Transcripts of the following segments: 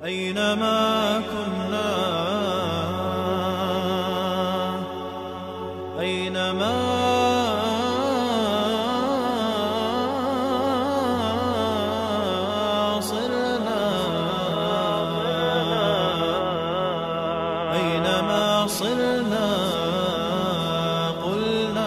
أينما كنا أينما صرنا أينما صرنا قلنا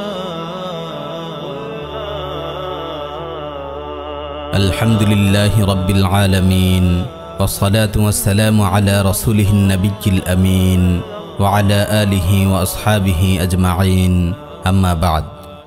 الحمد لله رب العالمين والصلاة والسلام على رسوله النبي الأمين وعلى آله وأصحابه أجمعين أما بعد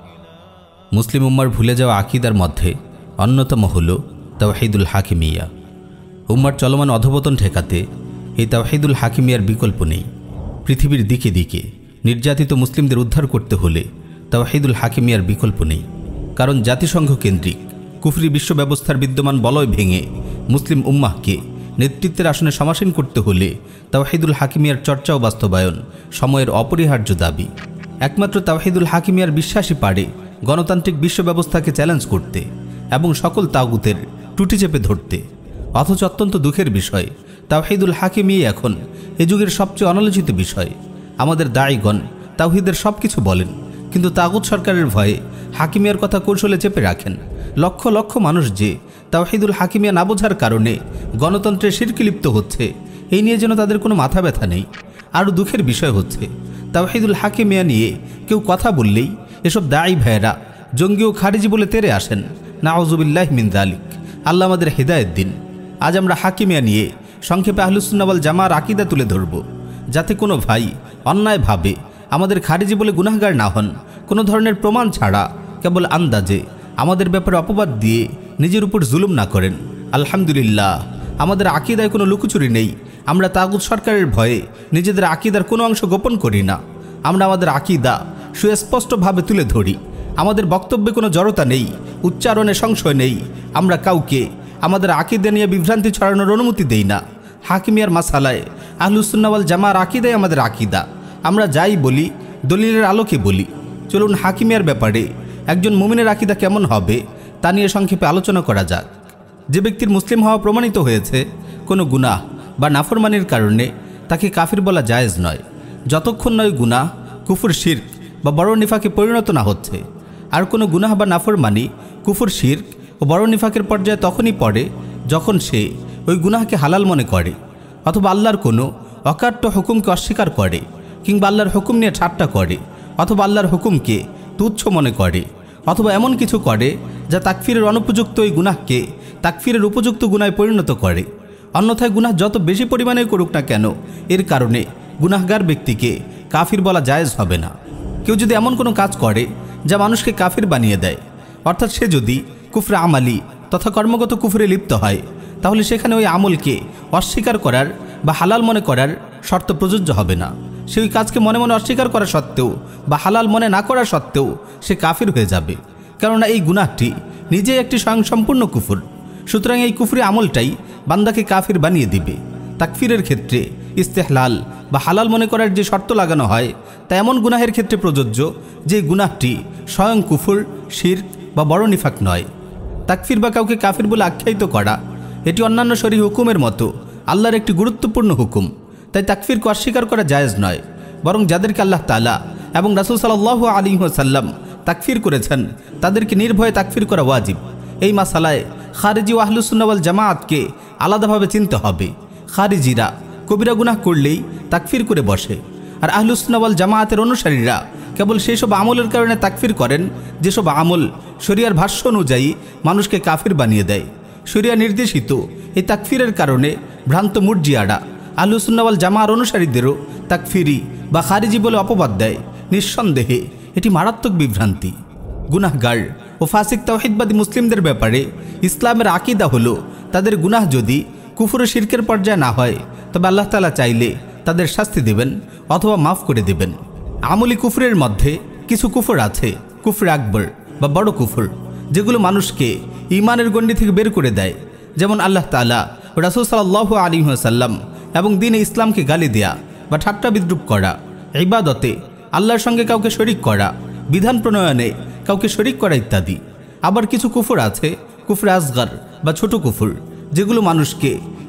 মুসলিম উম্মার ভুলে যাওয়া আকীদার মধ্যে অন্যতম হল তাওহীদুল হাকিমিয়া। উম্মার চলমান অধঃপতন ঠেকাতে এই তাওহীদুল হাকিমিয়ার বিকল্প নেই। পৃথিবীর দিকে দিকে নির্যাতিত মুসলিমদের উদ্ধার করতে হলে তাওহীদুল হাকিমিয়ার বিকল্প নেই। কারণ জাতিসংঘ কেন্দ্রিক কুফরি বিশ্ব ব্যবস্থার বিদ্যমান বলয় ভেঙে মুসলিম উম্মাহকে নেতৃত্বের আসনে সমাসীন করতে হলে তাওহীদুল হাকিমিয়ার চর্চা ও বাস্তবায়ন সময়ের অপরিহার্য দাবি। একমাত্র তাওহীদুল হাকিমিয়ার বিশ্বাসী পারে গণতান্ত্রিক বিশ্ব ব্যবস্থাকে চ্যালেঞ্জ করতে এবং সকল তাগুতের টুটি চেপে ধরতে। অথচ অত্যন্ত দুঃখের বিষয়, তাওহীদুল হাকিমিয়া এখন এ যুগের সবচেয়ে অনালোচিত বিষয়। আমাদের দায়ীগণ তাওহীদের সব কিছু বলেন, কিন্তু তাগুত সরকারের ভয়ে হাকিমিয়ার কথা কৌশলে চেপে রাখেন। লক্ষ লক্ষ মানুষ যে তাওহীদুল হাকিমিয়া না বোঝার কারণে গণতন্ত্রের শিরকে লিপ্ত হচ্ছে, এই নিয়ে যেন তাদের কোনো মাথা ব্যথা নেই। আরও দুঃখের বিষয় হচ্ছে, তাওহীদুল হাকিমিয়া নিয়ে কেউ কথা বললেই এসব দায়ী ভাইয়েরা জঙ্গি ও খারিজি বলে তেরে আসেন। নাউযুবিল্লাহি মিন যালিক। আল্লাহ আমাদের হেদায়েত দিন। আজ আমরা হাকিমিয়া নিয়ে সংক্ষেপে আহলুস সুন্নাহ ওয়াল জামাআর আকীদা তুলে ধরব, যাতে কোনো ভাই অন্যায়ভাবে আমাদের খারিজি বলে গুনাহগার না হন। কোনো ধরনের প্রমাণ ছাড়া কেবল আন্দাজে আমাদের ব্যাপারে অপবাদ দিয়ে নিজের উপর জুলুম না করেন। আলহামদুলিল্লাহ, আমাদের আকীদায় কোনো লুকোচুরি নেই। আমরা তাগুত সরকারের ভয়ে নিজেদের আকীদার কোনো অংশ গোপন করি না। আমরা আমাদের আকীদা সুস্পষ্টভাবে তুলে ধরি। আমাদের বক্তব্যে কোনো জড়তা নেই, উচ্চারণে সংশয় নেই। আমরা কাউকে আমাদের আকীদা নিয়ে বিভ্রান্তি ছড়ানোর অনুমতি দেই না। হাকিমিয়ার মাসালায় আহলুস সুন্নাহ ওয়াল জামাআর আকীদাই আমাদের আকীদা। আমরা যাই বলি দলিলের আলোকে বলি। চলুন হাকিমিয়ার ব্যাপারে একজন মুমিনের আকীদা কেমন হবে তা নিয়ে সংক্ষেপে আলোচনা করা যাক। যে ব্যক্তির মুসলিম হওয়া প্রমাণিত হয়েছে, কোনো গুনাহ বা নাফরমানির কারণে তাকে কাফির বলা জায়েজ নয়, যতক্ষণ নয় গুনাহ কুফর শিরক বা বড় নিফাকে পরিণত না হচ্ছে। আর কোনো গুনাহ বা নাফরমানি কুফর শিরক ও বড় নিফাকের পর্যায়ে তখনই পড়ে যখন সে ওই গুনাহকে হালাল মনে করে, অথবা আল্লাহর কোনো অকাট্য হুকুমকে অস্বীকার করে, কিংবা আল্লাহর হুকুম নিয়ে ঠাট্টা করে, অথবা আল্লাহর হুকুমকে তুচ্ছ মনে করে, অথবা এমন কিছু করে যা তাকফিরের অনুপযুক্ত ওই গুনাহকে তাকফিরের উপযুক্ত গুনাহে পরিণত করে। অন্যথায় গুনাহ যত বেশি পরিমাণে করুক না কেন, এর কারণে গুনাহগার ব্যক্তিকে কাফির বলা জায়েজ হবে না। কেউ যদি এমন কোনো কাজ করে যা মানুষকে কাফির বানিয়ে দেয়, অর্থাৎ সে যদি কুফরে আমালি তথা কর্মগত কুফরে লিপ্ত হয়, তাহলে সেখানে ওই আমলকে অস্বীকার করার বা হালাল মনে করার শর্ত প্রযোজ্য হবে না। সে ওই কাজকে মনে মনে অস্বীকার করা সত্ত্বেও বা হালাল মনে না করা সত্ত্বেও সে কাফির হয়ে যাবে, কেননা এই গুনাহটি নিজেই একটি স্বয়ংসম্পূর্ণ কুফর। সুতরাং এই কুফরি আমলটাই বান্দাকে কাফির বানিয়ে দিবে। তাকফিরের ক্ষেত্রে ইস্তেহলাল বা হালাল মনে করার যে শর্ত লাগানো হয়, তা এমন গুনাহের ক্ষেত্রে প্রযোজ্য যে গুনাহটি স্বয়ং কুফর, শিরক বা বড় নিফাক নয়। তাকফির বা কাউকে কাফির বলে আখ্যায়িত করা এটি অন্যান্য শরীয়হ হুকুমের মতো আল্লাহর একটি গুরুত্বপূর্ণ হুকুম। তাই তাকফিরকে অস্বীকার করা জায়েজ নয়, বরং যাদেরকে আল্লাহ তাআলা এবং রাসূল সাল্লাল্লাহু আলাইহি ওয়াসাল্লাম তাকফির করেছেন তাদেরকে নির্ভয়ে তাকফির করা ওয়াজিব। এই মাসালায় খারিজি ও আহলুস সুন্নাহ ওয়াল জামাআতকে আলাদাভাবে চিনতে হবে। খারিজিরা কবিরা গুনাহ করলেই তাকফির করে বসে, আর আহলুস সুন্নাহ ওয়াল জামাআতের অনুসারীরা কেবল সেই সব আমলের কারণে তাকফির করেন যেসব আমল শরিয়ার ভাষ্য অনুযায়ী মানুষকে কাফির বানিয়ে দেয়। শরিয়া নির্দেশিত এই তাকফিরের কারণে ভ্রান্ত মুরজিয়ারা আহলুস সুন্নাহ ওয়াল জামাআর অনুসারীদেরও তাকফিরি বা খারিজি বলে অপবাদ দেয়। নিঃসন্দেহে এটি মারাত্মক বিভ্রান্তি। গুনাহগার ও ফাসিক তাওহীদবাদী মুসলিমদের ব্যাপারে ইসলামের আকীদা হলো, তাদের গুনাহ যদি কুফর ও শিরকের পর্যায়ে না হয়, তবে আল্লাহ তাআলা চাইলে তাদের শাস্তি দেবেন অথবা মাফ করে দেবেন। আমলি কুফরের মধ্যে কিছু কুফর আছে, কুফরে আকবর বা বড় কুফর, যেগুলো মানুষকে ঈমানের গণ্ডি থেকে বের করে দেয়। যেমন আল্লাহ তাআলা ও রাসূল সাল্লাল্লাহু আলাইহি ওয়াসাল্লাম এবং দ্বীনে ইসলামকে গালি দেয়া বা ঠাট্টা বিদ্রূপ করা, ইবাদতে আল্লাহর সঙ্গে কাউকে শরীক করা, বিধান প্রণয়নে কাউকে শরীক করা ইত্যাদি। আবার কিছু কুফর আছে কুফরে আসগর বা ছোট কুফর, যেগুলো মানুষকে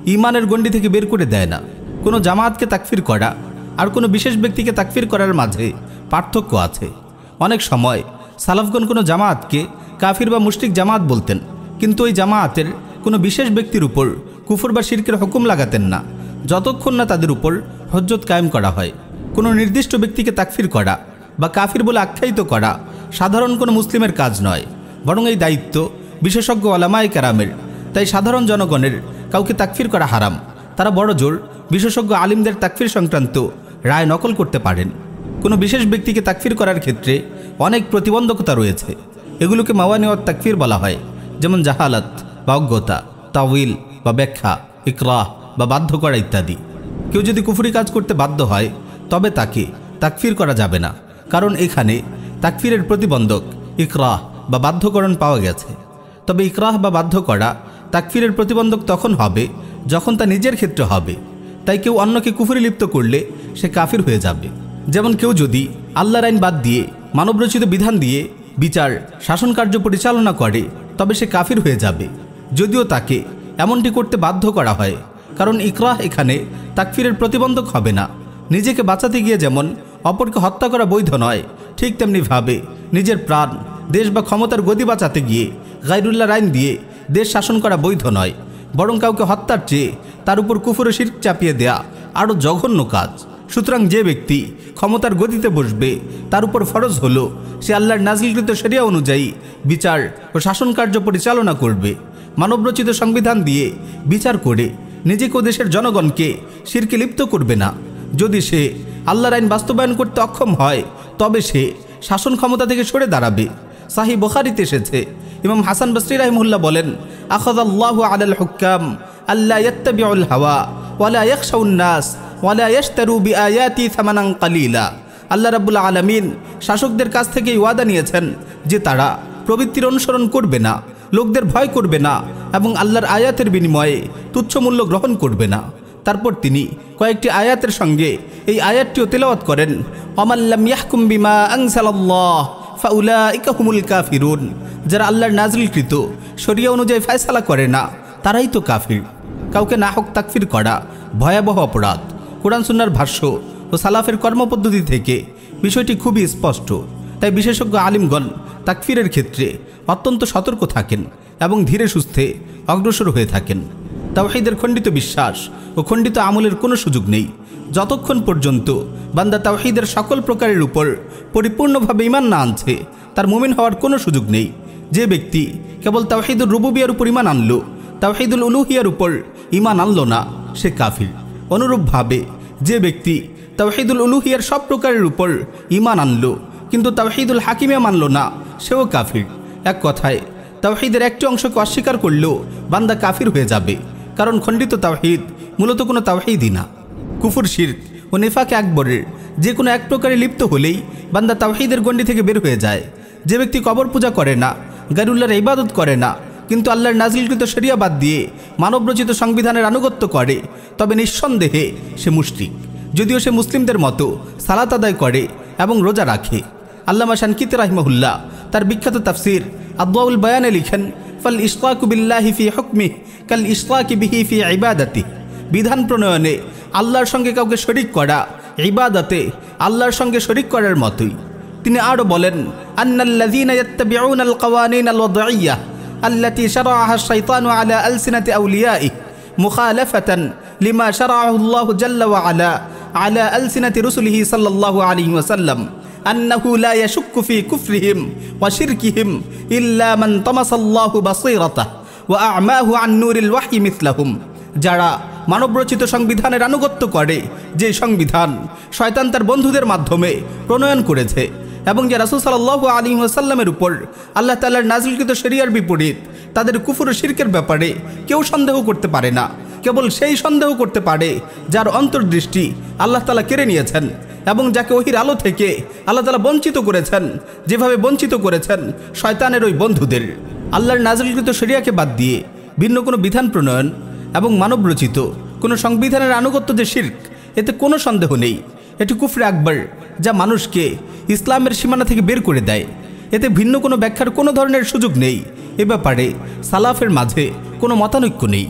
ঈমানের গণ্ডি থেকে বের করে দেয় না। কোনো জামাতকে তাকফির করা আর কোনো বিশেষ ব্যক্তিকে তাকফির করার মাঝে পার্থক্য আছে। অনেক সময় সালাফগণ কোনো জামাতকে কাফির বা মুশরিক জামাত বলতেন, কিন্তু ওই জামাতের কোনো বিশেষ ব্যক্তির উপর কুফর বা শিরকের হুকুম লাগাতেন না, যতক্ষণ না তাদের উপর হজ্জত কায়েম করা হয়। কোনো নির্দিষ্ট ব্যক্তিকে তাকফির করা বা কাফির বলে আখ্যায়িত করা সাধারণ কোনো মুসলিমের কাজ নয়, বরং এই দায়িত্ব বিশেষজ্ঞ ওলামায়ে কেরামের। তাই সাধারণ জনগণের কাউকে তাকফির করা হারাম। তারা বড় জোর বিশেষজ্ঞ আলিমদের তাকফির সংক্রান্ত রায় নকল করতে পারেন। কোনো বিশেষ ব্যক্তিকে তাকফির করার ক্ষেত্রে অনেক প্রতিবন্ধকতা রয়েছে। এগুলোকে মাওয়ানিউত তাকফির বলা হয়, যেমন জাহালাত বা অজ্ঞতা, তাউইল বা ব্যাখ্যা, ইকরাহ বা বাধ্য করা ইত্যাদি। কেউ যদি কুফরি কাজ করতে বাধ্য হয় তবে তাকে তাকফির করা যাবে না, কারণ এখানে তাকফিরের প্রতিবন্ধক ইকরাহ বা বাধ্যকরণ পাওয়া গেছে। তবে ইকরাহ বা বাধ্য করা তাকফিরের প্রতিবন্ধক তখন হবে যখন তা নিজের ক্ষেত্রে হবে। তাই কেউ অন্যকে কুফরি লিপ্ত করলে সে কাফির হয়ে যাবে। যেমন কেউ যদি আল্লাহর আইন বাদ দিয়ে মানবরচিত বিধান দিয়ে বিচার শাসন কার্য পরিচালনা করে তবে সে কাফির হয়ে যাবে, যদিও তাকে এমনটি করতে বাধ্য করা হয়। কারণ ইকরাহ এখানে তাকফিরের প্রতিবন্ধক হবে না। নিজেকে বাঁচাতে গিয়ে যেমন অপরকে হত্যা করা বৈধ নয়, ঠিক তেমনিভাবে নিজের প্রাণ, দেশ বা ক্ষমতার গদি বাঁচাতে গিয়ে গায়রুল্লাহর আইন দিয়ে দেশ শাসন করা বৈধ নয়, বরং কাউকে হত্যার চেয়ে তার উপর কুফর ও শিরক চাপিয়ে দেয়া আরও জঘন্য কাজ। সুতরাং যে ব্যক্তি ক্ষমতার গদিতে বসবে তার উপর ফরজ হলো সে আল্লাহর নাজিলকৃত শরিয়া অনুযায়ী বিচার ও শাসন কার্য পরিচালনা করবে। মানবরচিত সংবিধান দিয়ে বিচার করে নিজেকে ও দেশের জনগণকে শিরকে লিপ্ত করবে না। যদি সে আল্লাহর আইন বাস্তবায়ন করতে অক্ষম হয় তবে সে শাসন ক্ষমতা থেকে সরে দাঁড়াবে। সাহিহ বুখারীতে এসেছে, ইমাম হাসান বসরি রাহিমাহুল্লাহ বলেন, আখাযাল্লাহু আলাল হুক্কাম আল্লা ইয়াত্তাবিউল হাওয়া ওয়ালা ইয়াখশাউন নাস ওয়ালা ইয়াশতারু বিআয়াতি সামানান কালিলা। আল্লাহ রাব্বুল আলামিন শাসকদের কাছ থেকে ওয়াদা নিয়েছেন যে তারা প্রবৃত্তির অনুসরণ করবে না, লোকদের ভয় করবে না এবং আল্লাহর আয়াতের বিনিময়ে তুচ্ছ মূল্য গ্রহণ করবে না। তারপর তিনি কয়েকটি আয়াতের সঙ্গে এই আয়াতটিও তেলাওয়াত করেন, ওয়ামাল্লাম ইয়াহকুম বিমা আনজালাল্লাহ ফাউলাইকা হুমুল কাফিরুন। যারা আল্লাহর নাজিলকৃত শরিয়া অনুযায়ী ফয়সালা করে না তারাই তো কাফির। কাউকে নাহক তাকফির করা ভয়াবহ অপরাধ। কোরআন সুন্নাহর ভাষ্য ও সালাফের কর্মপদ্ধতি থেকে বিষয়টি খুবই স্পষ্ট। তাই বিশেষজ্ঞ আলিমগণ তাকফিরের ক্ষেত্রে অত্যন্ত সতর্ক থাকেন এবং ধীরে সুস্থে অগ্রসর হয়ে থাকেন। তাওহীদের খণ্ডিত বিশ্বাস ও খণ্ডিত আমলের কোনো সুযোগ নেই যতক্ষণ পর্যন্ত বান্দা তাওহীদের সকল প্রকারের উপর পরিপূর্ণভাবে ঈমান না আনছে, তার মুমিন হওয়ার কোনো সুযোগ নেই। যে ব্যক্তি কেবল তাওহীদুর রুবুবিয়ার উপর ঈমান আনলো, তাওহীদুল উলুহিয়ার উপর ঈমান আনলো না, সে কাফির। অনুরূপভাবে যে ব্যক্তি তাওহীদুল উলুহিয়ার সব প্রকারের উপর ঈমান আনলো কিন্তু তাওহীদুল হাকিমিয়া মানল না, সেও কাফির। এক কথায় তাওহীদের একটি অংশকে অস্বীকার করলেও বান্দা কাফির হয়ে যাবে, কারণ খণ্ডিত তাওহীদ মূলত কোনো তাওহীদই না। কুফর, শিরক ও নিফাকে আকবরের যে কোনো এক প্রকারে লিপ্ত হলেই বান্দা তাওহীদের গণ্ডি থেকে বের হয়ে যায়। যে ব্যক্তি কবর পূজা করে না, গায়রুল্লাহর ইবাদত করে না, কিন্তু আল্লাহর নাজিলকৃত শরিয়া বাদ দিয়ে মানবরচিত সংবিধানের আনুগত্য করে, তবে নিঃসন্দেহে সে মুশরিক, যদিও সে মুসলিমদের মতো সালাত আদায় করে এবং রোজা রাখে। আল্লামা শানকিতি রাহিমাহুল্লাহ তার বিখ্যাত তাফসির আদওয়াউল বায়ানে লিখেন, ফাল ইশরাকু বিল্লাহি ফি হুকমিহি কাল ইশরাকি বিহি ফি ইবাদাতিহি। বিধান প্রণয়নে আল্লাহর সঙ্গে কাউকে শরিক করা ইবাদতে আল্লাহর সঙ্গে শরিক করার মতোই। তিনি আরও বলেন, আন্নাল্লাযীনা ইয়াত্তাবিউনাল কাওয়ানিনাল ওয়াদঈয়্যাহ আল্লাতী শারাআহা আশ-শাইতানু আলা আলসিনাতি আউলিয়াইহি মুখালাফাতান লিমা শারাআহু আল্লাহু জাল্লা ওয়া আলা আলসিনাতি রাসূলিহি সাল্লাল্লাহু আলাইহি ওয়াসাল্লাম আন্নাহু লা ইয়াশুক্কু ফি কুফরিহিম ওয়া শিরকিহিম ইল্লা মান তামাসাল্লাহু বাসীরাতাহু ওয়া আ'মাহু আন নূরিল ওয়াহয়ি মিসলাহুম। যারা মানবরচিত সংবিধানের আনুগত্য করে, যে সংবিধান শয়তান তার বন্ধুদের মাধ্যমে প্রণয়ন করেছে এবং যে রাসূল সাল্লাল্লাহু আলাইহি ওয়াসাল্লামের উপর আল্লাহ তাআলার নাজিলকৃত শরিয়ার বিপরীত তাদের কুফর ও শিরকের ব্যাপারে কেউ সন্দেহ করতে পারে না। কেবল সেই সন্দেহ করতে পারে যার অন্তর্দৃষ্টি আল্লাহ তাআলা কেড়ে নিয়েছেন এবং যাকে ওহির আলো থেকে আল্লাহ তাআলা বঞ্চিত করেছেন, যেভাবে বঞ্চিত করেছেন শয়তানের ওই বন্ধুদের। আল্লাহর নাজিলকৃত শরিয়াকে বাদ দিয়ে ভিন্ন কোনো বিধান প্রণয়ন এবং মানবরচিত কোনো সংবিধানের আনুগত্য যে শিরক, এতে কোনো সন্দেহ নেই এটি কুফরে আকবর, যা মানুষকে ইসলামের সীমানা থেকে বের করে দেয়। এতে ভিন্ন কোনো ব্যাখ্যার কোনো ধরনের সুযোগ নেই। এ ব্যাপারে সালাফের মাঝে কোনো মতানৈক্য নেই।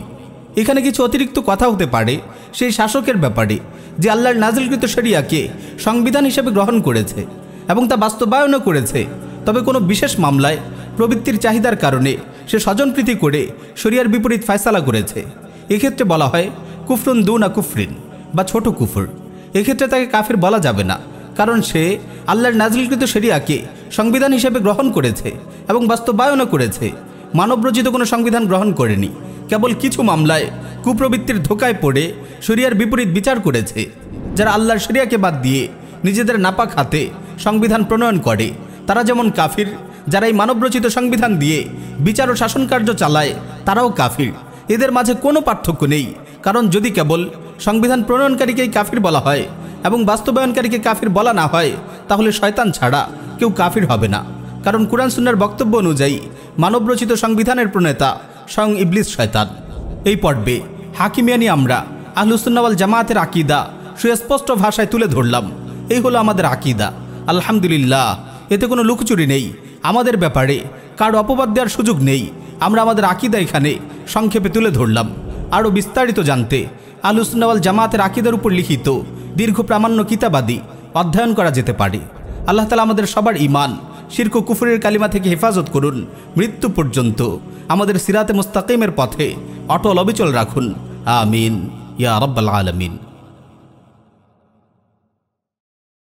এখানে কিছু অতিরিক্ত কথা হতে পারে সেই শাসকের ব্যাপারে যে আল্লাহর নাজিলকৃত শরিয়াকে সংবিধান হিসেবে গ্রহণ করেছে এবং তা বাস্তবায়নও করেছে, তবে কোনো বিশেষ মামলায় প্রবৃত্তির চাহিদার কারণে সে স্বজনপ্রীতি করে শরিয়ার বিপরীত ফয়সালা করেছে। এক্ষেত্রে বলা হয় কুফরুন দুনা কুফরিন বা ছোট কুফর। এক্ষেত্রে তাকে কাফির বলা যাবে না, কারণ সে আল্লাহর নাজিলকৃত শরিয়াকে সংবিধান হিসেবে গ্রহণ করেছে এবং বাস্তবায়নও করেছে, মানবরচিত কোনো সংবিধান গ্রহণ করেনি। কেবল কিছু মামলায় কুপ্রবৃত্তির ধোকায় পড়ে শরিয়ার বিপরীত বিচার করেছে। যারা আল্লাহর শরিয়াকে বাদ দিয়ে নিজেদের নাপাক হাতে সংবিধান প্রণয়ন করে তারা যেমন কাফির, যারা এই মানবরচিত সংবিধান দিয়ে বিচার ও শাসন কার্য চালায় তারাও কাফির। এদের মাঝে কোনো পার্থক্য নেই, কারণ যদি কেবল সংবিধান প্রণয়নকারীকেই কাফির বলা হয় এবং বাস্তবায়নকারীকে কাফির বলা না হয়, তাহলে শয়তান ছাড়া কেউ কাফির হবে না। কারণ কুরআন সুন্নাহর বক্তব্য অনুযায়ী মানবরচিত সংবিধানের প্রণেতা স্বয়ং ইবলিস শয়তান। এই পর্বে হাকিমিয়া নিয়ে আমরা আহলুস সুন্নাহ ওয়াল জামায়াতের আকীদা সুস্পষ্ট ভাষায় তুলে ধরলাম। এই হলো আমাদের আকীদা। আলহামদুলিল্লাহ, এতে কোনো লুকোচুরি নেই, আমাদের ব্যাপারে কারো অপবাদ দেওয়ার সুযোগ নেই। আমরা আমাদের আকীদা এখানে সংক্ষেপে তুলে ধরলাম। আরও বিস্তারিত জানতে আহলুস সুন্নাহ ওয়াল জামায়াতের আকীদার উপর লিখিত দীর্ঘ প্রামাণ্য কিতাবাদি অধ্যয়ন করা যেতে পারে। আল্লাহ তাআলা আমাদের সবার ঈমান, শিরক ও কুফরের কালিমা থেকে হেফাজত করুন। মৃত্যু পর্যন্ত আমাদের সিরাতে মুস্তাকিমের পথে অটল অবিচল রাখুন। আমিন ইয়া রাব্বাল আলামিন।